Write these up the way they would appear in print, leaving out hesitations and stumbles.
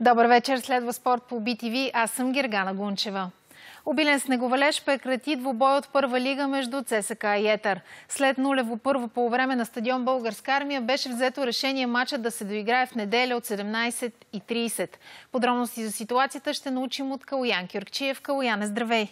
Добър вечер, следва спорт по BTV. Аз съм Гергана Гунчева. Обилен снеговалеж прекрати двубой от първа лига между ЦСКА и Етър. След нулево първо полувреме на стадион Българска армия беше взето решение матчът да се доиграе в неделя от 17:30. Подробности за ситуацията ще научим от Калоян Кюркчиев. Калояне, здравей!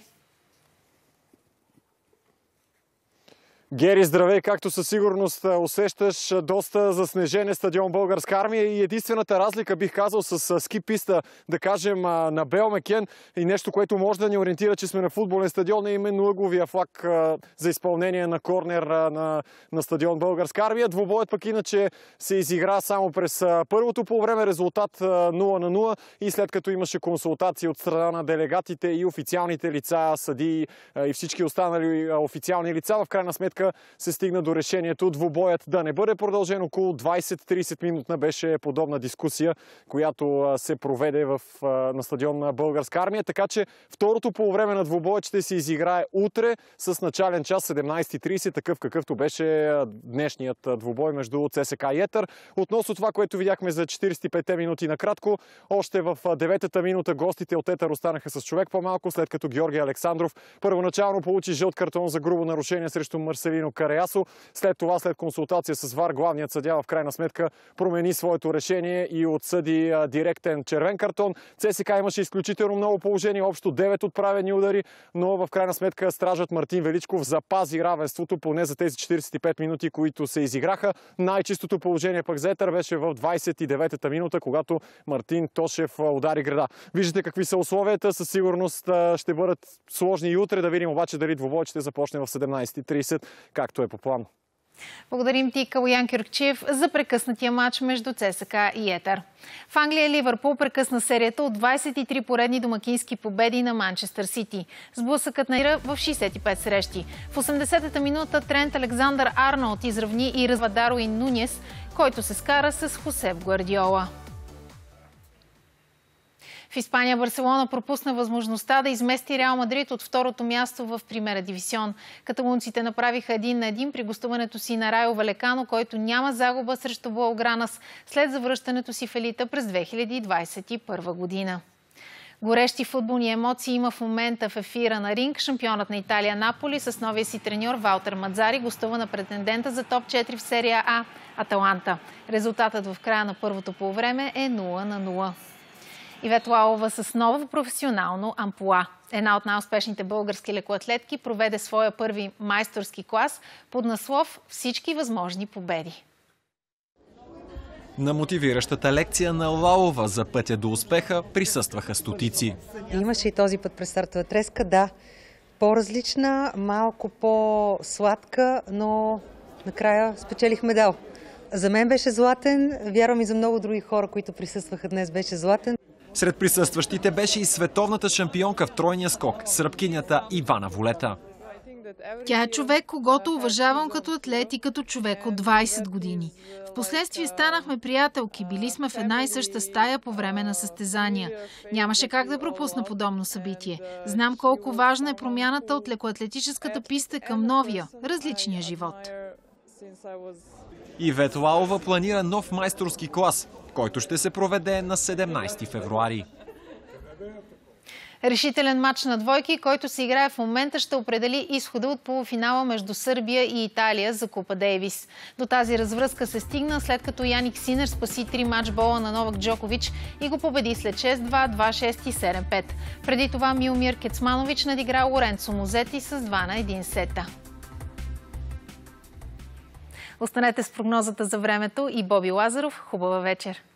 Гери, здравей! Както със сигурност усещаш, доста заснежен стадион Българска армия и единствената разлика, бих казал, с ски писта, да кажем, на Белмекен и нещо, което може да ни ориентира, че сме на футболен стадион, е именно ъгловия флаг за изпълнение на корнер на стадион Българска армия. Двубоят пък иначе се изигра само през първото полувреме, резултат 0-0 и след като имаше консултации от страна на делегатите и официалните лица, съдии и всички останали официални лица, в крайна сметка се стигна до решението двубоят да не бъде продължен. Около 20-30 минутна беше подобна дискусия, която се проведе на стадион на Българска армия. Така че второто полувреме на двубоят ще се изиграе утре с начален час 17:30, такъв какъвто беше днешният двубой между ЦСКА и Етър. Относно това, което видяхме за 45 минути накратко, още в 9-та минута гостите от Етър останаха с човек по-малко, след като Георги Александров първоначално получи жълт картон за грубо нарушение срещу Марселино Караясо. След това, след консултация с ВАР, главният съдия в крайна сметка промени своето решение и отсъди директен червен картон. ЦСКА имаше изключително много положение, общо 9 отправени удари, но в крайна сметка стражът Мартин Величков запази равенството поне за тези 45 минути, които се изиграха. Най-чистото положение пък за Етър беше в 29-та минута, когато Мартин Тошев удари града. Виждате какви са условията, със сигурност ще бъдат сложни и утре. Да видим обаче дали двубоят ще започне в 17:30, както е по план. Благодарим ти, Калоян Кюркчиев, за прекъснатия матч между ЦСКА и Етър. В Англия Ливърпул прекъсна серията от 23 поредни домакински победи на Манчестър Сити. Сблъсъкът на игра в 65 срещи. В 80-та минута Трент Александър-Арнолд изравни и развали Даруин Нуньес, който се скара с Хосеп Гвардиола. В Испания Барселона пропусна възможността да измести Реал Мадрид от второто място в Примера дивисион. Каталунците направиха 1-1 при гостуването си на Райо Валекано, който няма загуба срещу Блаугранас след завръщането си в елита през 2021 година. Горещи футболни емоции има в момента в ефира на Ринг. Шампионът на Италия Наполи с новия си треньор Валтер Мадзари гостува на претендента за топ 4 в серия А – Аталанта. Резултатът в края на първото полувреме е 0-0. Ивет Лалова с ново професионално амплоа. Една от най-успешните български лекоатлетки проведе своя първи майсторски клас под наслов "Всички възможни победи". На мотивиращата лекция на Лалова за пътя до успеха присъстваха стотици. Имаше и този път през стартова треска, да. По-различна, малко по-сладка, но накрая спечелих медал. За мен беше златен, вярвам и за много други хора, които присъстваха днес, беше златен. Сред присъстващите беше и световната шампионка в тройния скок, сръбкинята Ивана Волета. Тя е човек, когото уважавам като атлет и като човек от 20 години. Впоследствие станахме приятелки, били сме в една и съща стая по време на състезания. Нямаше как да пропусна подобно събитие. Знам колко важна е промяната от лекоатлетическата писта към новия, различния живот. Ивет Лалова планира нов майсторски клас, който ще се проведе на 17 февруари. Решителен матч на двойки, който се играе в момента, ще определи изхода от полуфинала между Сърбия и Италия за Купа Дейвис. До тази развръзка се стигна, след като Яник Синер спаси 3 матчбола на Новак Джокович и го победи след 6-2, 2-6 и 7-5. Преди това Милмир Кецманович надигра Лоренцо Музети с 2-1 сета. Останете с прогнозата за времето и Боби Лазаров. Хубава вечер!